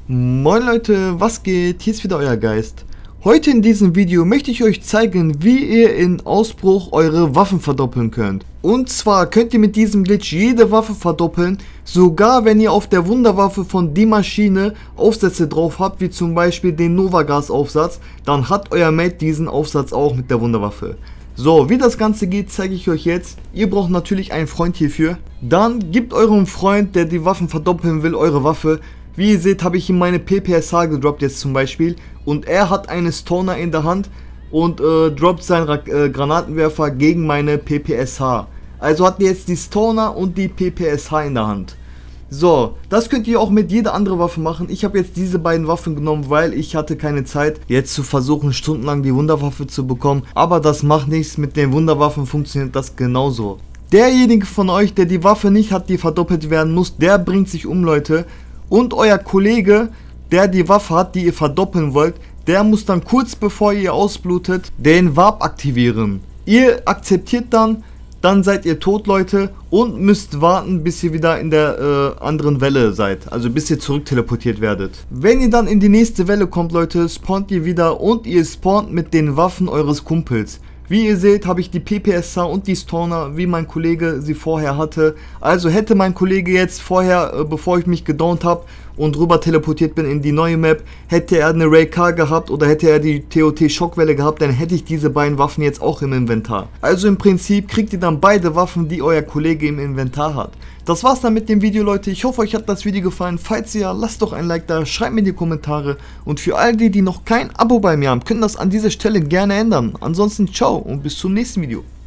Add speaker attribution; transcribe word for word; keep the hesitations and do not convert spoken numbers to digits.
Speaker 1: Moin Leute, was geht? Hier ist wieder euer Geist. Heute in diesem Video möchte ich euch zeigen, wie ihr in Ausbruch eure Waffen verdoppeln könnt. Und zwar könnt ihr mit diesem Glitch jede Waffe verdoppeln, sogar wenn ihr auf der Wunderwaffe von die Maschine Aufsätze drauf habt, wie zum Beispiel den Novagas Aufsatz, dann hat euer Mate diesen Aufsatz auch mit der Wunderwaffe. So, wie das Ganze geht, zeige ich euch jetzt. Ihr braucht natürlich einen Freund hierfür. Dann gebt eurem Freund, der die Waffen verdoppeln will, eure Waffe. Wie ihr seht, habe ich ihm meine P P S H gedroppt jetzt zum Beispiel. Und er hat eine Stoner in der Hand und äh, droppt seinen äh, Granatenwerfer gegen meine P P S H. Also hat er jetzt die Stoner und die P P S H in der Hand. So, das könnt ihr auch mit jeder anderen Waffe machen. Ich habe jetzt diese beiden Waffen genommen, weil ich hatte keine Zeit, jetzt zu versuchen, stundenlang die Wunderwaffe zu bekommen. Aber das macht nichts, mit den Wunderwaffen funktioniert das genauso. Derjenige von euch, der die Waffe nicht hat, die verdoppelt werden muss, der bringt sich um, Leute. Und euer Kollege, der die Waffe hat, die ihr verdoppeln wollt, der muss dann kurz bevor ihr ausblutet, den Warp aktivieren. Ihr akzeptiert dann, dann seid ihr tot, Leute, und müsst warten, bis ihr wieder in der äh, anderen Welle seid, also bis ihr zurück teleportiert werdet. Wenn ihr dann in die nächste Welle kommt, Leute, spawnt ihr wieder und ihr spawnt mit den Waffen eures Kumpels. Wie ihr seht, habe ich die P P S H und die Stoner, wie mein Kollege sie vorher hatte. Also hätte mein Kollege jetzt vorher, äh, bevor ich mich gedownt habe und rüber teleportiert bin in die neue Map, hätte er eine Ray K gehabt oder hätte er die T O T Schockwelle gehabt, dann hätte ich diese beiden Waffen jetzt auch im Inventar. Also im Prinzip kriegt ihr dann beide Waffen, die euer Kollege im Inventar hat. Das war's dann mit dem Video, Leute. Ich hoffe, euch hat das Video gefallen. Falls ja, lasst doch ein Like da, schreibt mir in die Kommentare. Und für all die, die noch kein Abo bei mir haben, können das an dieser Stelle gerne ändern. Ansonsten ciao und bis zum nächsten Video.